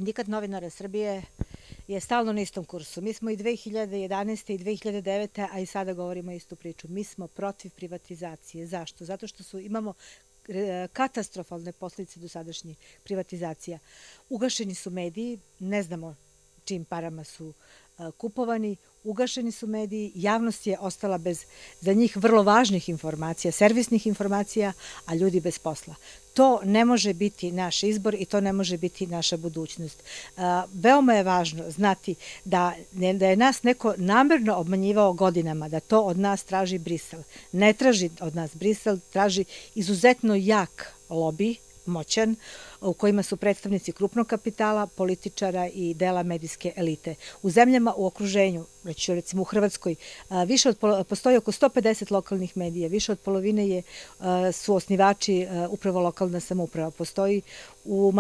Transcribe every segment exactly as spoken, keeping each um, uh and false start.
Sindikat novinara Srbije je stalno na istom kursu. Mi smo i dve hiljade jedanaeste. i dve hiljade devete. a i sada govorimo istu priču. Mi smo protiv privatizacije. Zašto? Zato što su, imamo katastrofalne posljedice dosadašnjih privatizacija. Ugašeni su mediji, ne znamo čim parama su kupovani, ugašeni su mediji, javnost je ostala bez za njih vrlo važnih informacija, servisnih informacija, a ljudi bez posla. To ne može biti naš izbor i to ne može biti naša budućnost. Veoma je važno znati da je nas neko namerno obmanjivao godinama, da to od nas traži Brisel. Ne traži od nas Brisel, traži izuzetno jak lobi, moćan, u kojima su predstavnici krupnog kapitala, političara i dela medijske elite. U zemljama u okruženju, recimo u Hrvatskoj, više od, postoji oko sto pedeset lokalnih medija, više od polovine je, su osnivači upravo lokalna samouprava. Postoji u,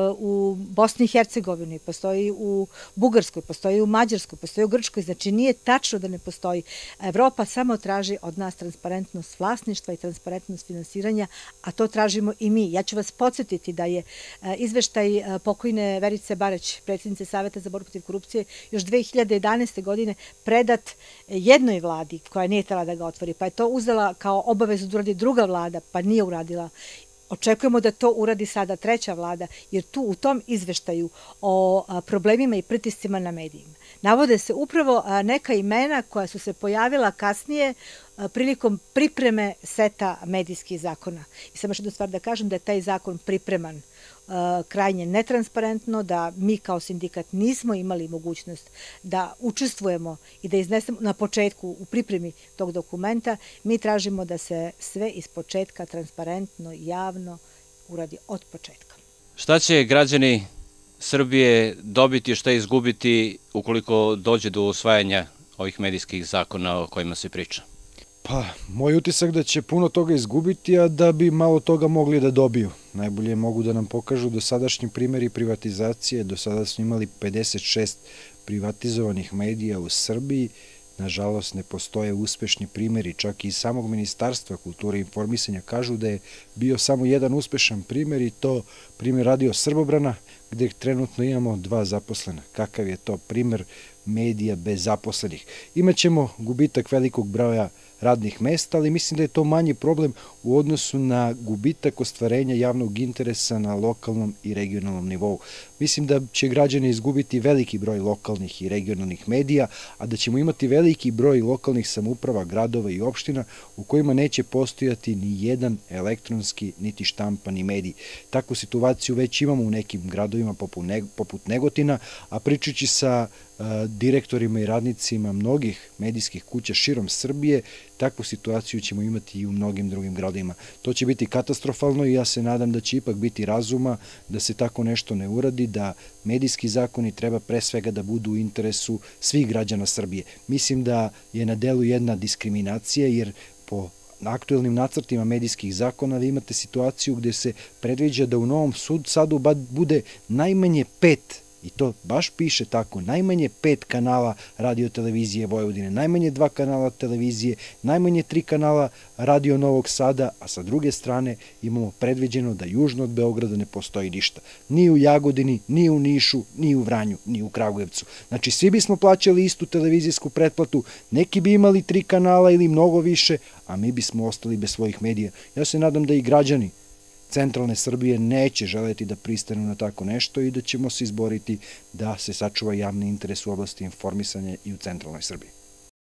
u Bosni i Hercegovini, postoji u Bugarskoj, postoji u Mađarskoj, postoji u Grčkoj. Znači nije tačno da ne postoji. Evropa samo traži od nas transparentnost vlasništva i transparentnost finansiranja, a to tražimo i mi. Ja ću vas podsjetiti da je izveštaj pokojne Verice Barać, predsjednice Saveta za borbu protiv korupcije, još dve hiljade jedanaeste. godine predat jednoj vladi koja nije htjela da ga otvori, pa je to uzela kao obavezu da uradi druga vlada, pa nije uradila. Očekujemo da to uradi sada treća vlada, jer tu u tom izveštaju o problemima i pritiscima na medijima navode se upravo neka imena koja su se pojavila kasnije prilikom pripreme seta medijskih zakona. I samo još jednu stvar da kažem, da je taj zakon pripreman krajnje netransparentno, da mi kao sindikat nismo imali mogućnost da učestvujemo i da iznesemo na početku u pripremi tog dokumenta. Mi tražimo da se sve iz početka transparentno, javno uradi od početka. Šta će građani Srbije dobiti, šta izgubiti ukoliko dođe do usvajanja ovih medijskih zakona o kojima se priča? Pa, moj utisak da će puno toga izgubiti, a da bi malo toga mogli da dobiju. Najbolje mogu da nam pokažu dosadašnji primjeri privatizacije. Do sada smo imali pedeset šest privatizovanih medija u Srbiji. Nažalost, ne postoje uspešni primjeri. Čak i iz samog Ministarstva kulture i informisanja kažu da je bio samo jedan uspešan primjer, i to primjer Radio Srbobrana, gde trenutno imamo dva zaposlena. Kakav je to primjer medija bez zaposlenih? Imaćemo gubitak velikog broja radnih mesta, ali mislim da je to manji problem u odnosu na gubitak ostvarenja javnog interesa na lokalnom i regionalnom nivou. Mislim da će građani izgubiti veliki broj lokalnih i regionalnih medija, a da ćemo imati veliki broj lokalnih samouprava, gradova i opština u kojima neće postojati ni jedan elektronski niti štampani medij. Takvu situaciju već imamo u nekim gradovima poput Negotina, a pričajući sa direktorima i radnicima mnogih medijskih kuća širom Srbije, takvu situaciju ćemo imati i u mnogim drugim gradovima. To će biti katastrofalno i ja se nadam da će ipak biti razuma da se tako nešto ne uradi, da medijski zakoni treba pre svega da budu u interesu svih građana Srbije. Mislim da je na delu jedna diskriminacija, jer po aktuelnim nacrtima medijskih zakona vi imate situaciju gde se predviđa da u Novom Sadu bude najmanje pet, i to baš piše tako, najmanje pet kanala radio televizije Vojvodine, najmanje dva kanala televizije, najmanje tri kanala radio Novog Sada, a sa druge strane imamo predviđeno da južno od Beograda ne postoji ništa. Ni u Jagodini, ni u Nišu, ni u Vranju, ni u Kragujevcu. Znači, svi bismo plaćali istu televizijsku pretplatu, neki bi imali tri kanala ili mnogo više, a mi bismo ostali bez svojih medija. Ja se nadam da i građani centralne Srbije neće želeti da pristanu na tako nešto i da ćemo se izboriti da se sačuva javni interes u oblasti informisanja i u centralnoj Srbiji.